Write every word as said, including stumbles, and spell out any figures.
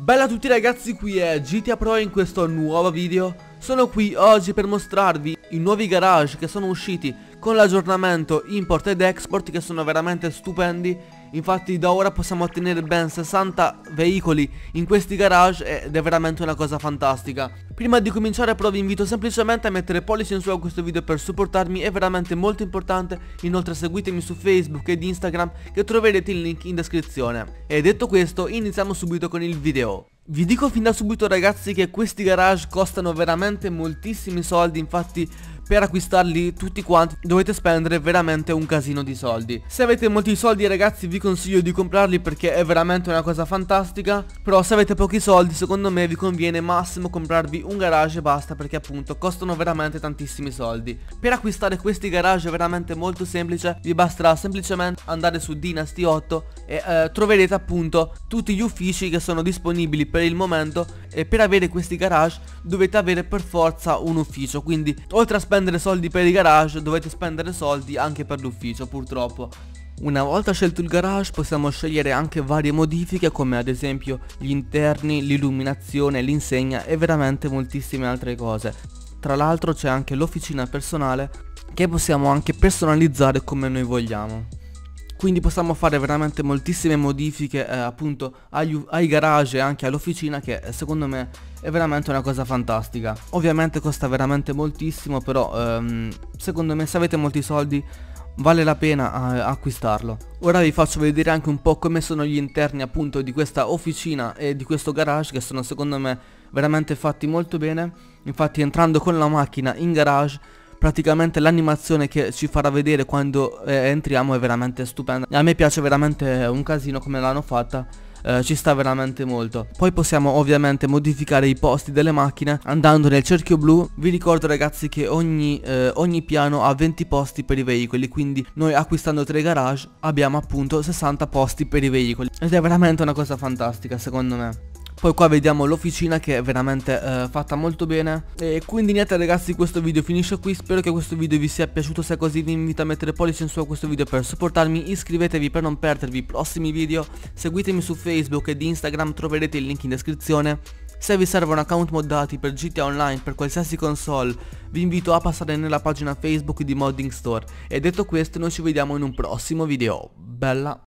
Bella a tutti ragazzi, qui è G T A Pro e in questo nuovo video sono qui oggi per mostrarvi i nuovi garage che sono usciti con l'aggiornamento import ed export, che sono veramente stupendi. Infatti da ora possiamo ottenere ben sessanta veicoli in questi garage ed è veramente una cosa fantastica. Prima di cominciare però vi invito semplicemente a mettere pollice in su a questo video per supportarmi, è veramente molto importante. Inoltre seguitemi su Facebook ed Instagram, che troverete il link in descrizione. E detto questo, iniziamo subito con il video. Vi dico fin da subito ragazzi che questi garage costano veramente moltissimi soldi, infatti per acquistarli tutti quanti dovete spendere veramente un casino di soldi. Se avete molti soldi ragazzi vi consiglio di comprarli perché è veramente una cosa fantastica. Però se avete pochi soldi secondo me vi conviene massimo comprarvi un garage e basta, perché appunto costano veramente tantissimi soldi. Per acquistare questi garage è veramente molto semplice, vi basterà semplicemente andare su Dynasty otto e eh, troverete appunto tutti gli uffici che sono disponibili per il momento. E per avere questi garage dovete avere per forza un ufficio, quindi oltre a spendere soldi per i garage dovete spendere soldi anche per l'ufficio purtroppo. Una volta scelto il garage possiamo scegliere anche varie modifiche, come ad esempio gli interni, l'illuminazione, l'insegna e veramente moltissime altre cose. Tra l'altro c'è anche l'officina personale che possiamo anche personalizzare come noi vogliamo. Quindi possiamo fare veramente moltissime modifiche eh, appunto agli, ai garage e anche all'officina, che secondo me è veramente una cosa fantastica. Ovviamente costa veramente moltissimo, però ehm, secondo me se avete molti soldi vale la pena eh, acquistarlo. Ora vi faccio vedere anche un po' come sono gli interni appunto di questa officina e di questo garage, che sono secondo me veramente fatti molto bene. Infatti entrando con la macchina in garage, praticamente l'animazione che ci farà vedere quando eh, entriamo è veramente stupenda. A me piace veramente un casino come l'hanno fatta, eh, ci sta veramente molto. Poi possiamo ovviamente modificare i posti delle macchine andando nel cerchio blu. Vi ricordo ragazzi che ogni, eh, ogni piano ha venti posti per i veicoli, quindi noi acquistando tre garage abbiamo appunto sessanta posti per i veicoli ed è veramente una cosa fantastica secondo me. Poi qua vediamo l'officina che è veramente eh, fatta molto bene. E quindi niente ragazzi, questo video finisce qui. Spero che questo video vi sia piaciuto. Se è così vi invito a mettere pollice in su a questo video per supportarmi. Iscrivetevi per non perdervi i prossimi video. Seguitemi su Facebook ed Instagram, troverete il link in descrizione. Se vi servono account moddati per G T A Online per qualsiasi console, vi invito a passare nella pagina Facebook di Modding Store. E detto questo, noi ci vediamo in un prossimo video. Bella!